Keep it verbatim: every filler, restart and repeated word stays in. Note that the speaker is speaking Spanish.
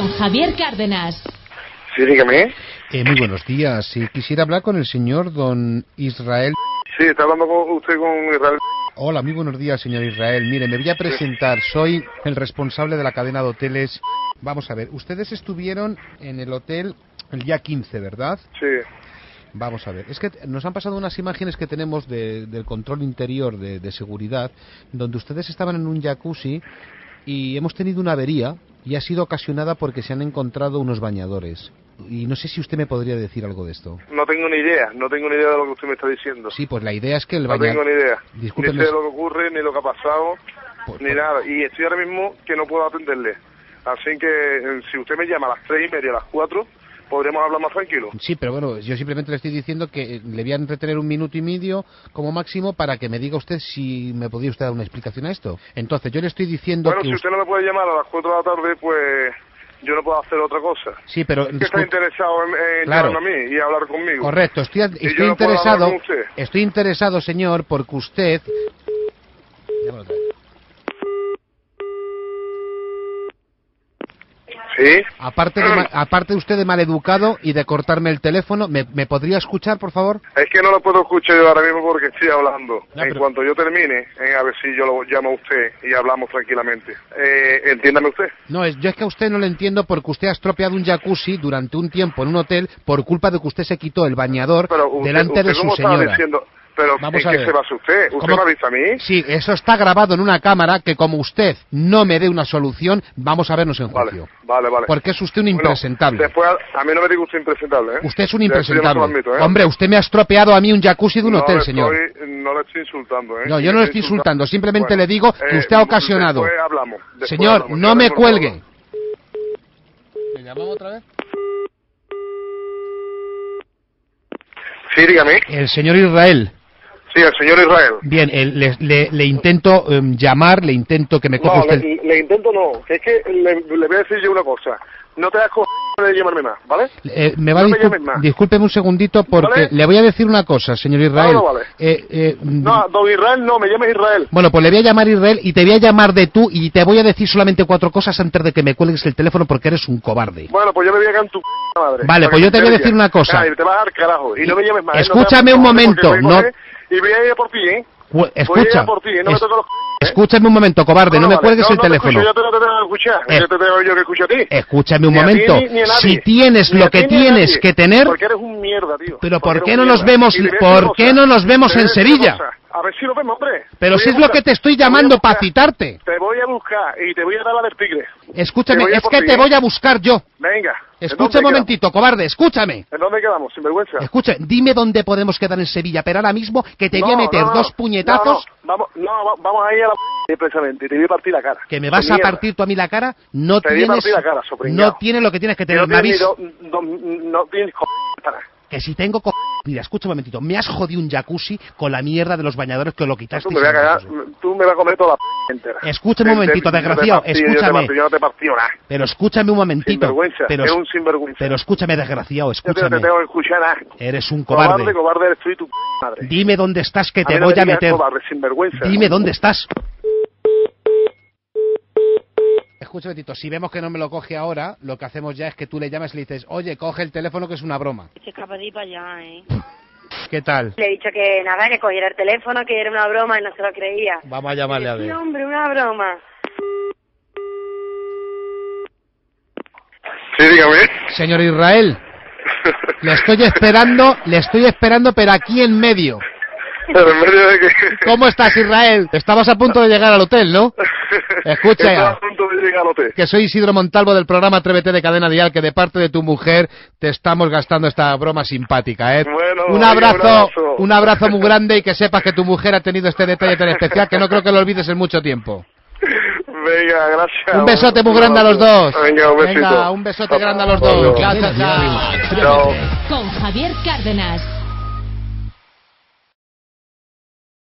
con Javier Cárdenas. Sí, dígame. Eh, muy buenos días. Si quisiera hablar con el señor don Israel. Sí, está hablando con usted con Israel. Hola, muy buenos días, señor Israel. Mire, me voy a presentar. Soy el responsable de la cadena de hoteles. Vamos a ver, ustedes estuvieron en el hotel el día quince, ¿verdad? Sí. Vamos a ver, es que nos han pasado unas imágenes que tenemos de, del control interior de, de seguridad, donde ustedes estaban en un jacuzzi y hemos tenido una avería y ha sido ocasionada porque se han encontrado unos bañadores. Y no sé si usted me podría decir algo de esto. No tengo ni idea, no tengo ni idea de lo que usted me está diciendo. Sí, pues la idea es que el No bañador... tengo ni idea. Discúlpeme... Ni sé lo que ocurre, ni lo que ha pasado, Por ni favor. nada. Y estoy ahora mismo que no puedo atenderle. Así que eh, si usted me llama a las tres y media, a las cuatro, podremos hablar más tranquilo. Sí, pero bueno, yo simplemente le estoy diciendo que le voy a entretener un minuto y medio como máximo para que me diga usted si me podría usted dar una explicación a esto. Entonces, yo le estoy diciendo Bueno, que... si usted no me puede llamar a las cuatro de la tarde, pues yo no puedo hacer otra cosa. Sí, pero... Que está interesado en, en Claro. llamarme a mí y hablar conmigo. Correcto, estoy, yo estoy no puedo interesado, hablar con usted. estoy interesado, señor, porque usted... Llámalo otra vez. ¿Sí? Aparte de, ma- aparte de usted de maleducado y de cortarme el teléfono, ¿me, me podría escuchar, por favor? Es que no lo puedo escuchar yo ahora mismo porque estoy hablando. Ya, en pero- cuanto yo termine, eh, a ver si yo lo llamo a usted y hablamos tranquilamente. Eh, entiéndame usted. No, es, yo es que a usted no le entiendo porque usted ha estropeado un jacuzzi durante un tiempo en un hotel por culpa de que usted se quitó el bañador Pero usted, delante usted de su ¿cómo estaba señora. diciendo? Pero Vamos ¿en a qué ver. se basa usted? ¿Usted ¿Cómo? me ha visto a mí? Sí, eso está grabado en una cámara que como usted no me dé una solución, vamos a vernos en Vale, juicio. vale, vale. Porque es usted un Bueno, impresentable. después, a, a mí no me diga usted impresentable, ¿eh? Usted es un Ya, eso yo no se lo impresentable. admito, ¿eh? Hombre, usted me ha estropeado a mí un jacuzzi de un no hotel, le señor. Estoy, no le estoy insultando, ¿eh? No, yo no le estoy insultando, simplemente Bueno, le digo que eh, usted ha ocasionado. Después hablamos. después Señor, hablamos, no yo me ahora mismo cuelgue. hablo. ¿Me llamamos otra vez? Sí, dígame. El señor Israel. Sí, el señor Israel. Bien, el- le, le- le intento em, llamar, le intento que me coja No, usted... le, le intento no. Es que le, le voy a decir yo una cosa. No te das co... de llamarme más, ¿vale? Eh, me va no a me discul- llames más. discúlpeme un segundito porque ¿Vale? le voy a decir una cosa, señor Israel. No, no vale. Eh, eh, No, don Israel no, me llames Israel. Bueno, pues le voy a llamar Israel y te voy a llamar de tú y te voy a decir solamente cuatro cosas antes de que me cuelgues el teléfono porque eres un cobarde. Bueno, pues yo me voy a cagar en tu p madre. Vale, Para pues que yo te voy a enteres decir ya. una cosa. Ay, te vas a dar carajo. Y no me llames más. ¿eh? Escúchame No te un porque momento, voy a no- coger Y voy a ir por ti, ¿eh? Cu- Voy a Escucha, ir por ti, ¿eh? No me es- toques los c... ¿eh? escúchame un momento, cobarde, no, me vale. cuelgues no, el no te teléfono. escucho, yo te lo tengo que escuchar. Eh. Yo te tengo yo que escucho a ti. Escúchame un Ni a ti, momento. ni- ni a nadie. Si tienes Ni lo a ti, que ni a tienes nadie. que tener, Porque eres un mierda, tío. pero Porque ¿por qué eres no un nos mierda. vemos, Y te voy a decir por una qué cosa. no nos vemos Te voy en a decir una Sevilla? cosa. A ver si lo vemos, hombre. Pero Te si voy es a lo buscar. que te estoy Te voy a llamando para buscar. citarte. Te voy a buscar y te voy a dar la del tigre. Escúchame, Te voy a es por que ti, te ¿eh? voy a buscar yo. Venga. ¿en Escucha dónde un momentito, cobarde, escúchame. quedamos? ¿En dónde quedamos? Sinvergüenza. Escucha, dime dónde podemos quedar en Sevilla, pero ahora mismo que te voy a No, meter no, no. dos puñetazos No, no, vamos, no, va- vamos a ir a la p precisamente y te voy a partir la cara. que me vas De a mierda. partir tú a mí la cara. No Te voy a tienes, partir la cara, sopringao. no tienes lo que tienes que Que tener. no Me tienes ni habéis- do- do- no tienes co... para. Que si tengo co... Mira, escucha un momentito. Me has jodido un jacuzzi con la mierda de los bañadores que lo quitaste. Tú me, vas a cagar, tú me vas a comer toda la p entera. Escúchame un momentito, Te- te- desgraciado, yo te partí, escúchame. Yo, te partí, yo no te partí nada. Pero escúchame un momentito. Sinvergüenza, Pero, es un sinvergüenza. pero escúchame, desgraciado, Yo te, no escúchame. te tengo que escuchar nada. Eres un Cobarde, cobarde. cobarde eres tú y tu p madre. Dime dónde estás que A te mí no voy me a digas meter. cobarde, sinvergüenza. Dime dónde estás. Escucha, Betito, si vemos que no me lo coge ahora, lo que hacemos ya es que tú le llamas y le dices, oye, coge el teléfono que es una broma. Se escapa de ir para allá, ¿eh? ¿Qué tal? Le he dicho que nada, que cogiera el teléfono, que era una broma y no se lo creía. Vamos a llamarle a Sí, ver. hombre, una broma. Sí, dígame. Señor Israel, le estoy esperando, le estoy esperando, pero aquí en medio. Pero en medio de que... ¿Cómo estás, Israel? Estabas a punto de llegar al hotel, ¿no? Escucha Estaba ya. a punto de llegar al hotel. Que soy Isidro Montalvo del programa Atrévete de Cadena Dial, que de parte de tu mujer te estamos gastando esta broma simpática, ¿eh? Bueno, un oye, abrazo, un abrazo. un abrazo muy grande y que sepas que tu mujer ha tenido este detalle tan especial que no creo que lo olvides en mucho tiempo. Venga, gracias. Un besote muy grande a los dos. Venga, un besito. Venga, un besote grande a los dos. Chao, chao, chao. Chao. Con Javier Cárdenas.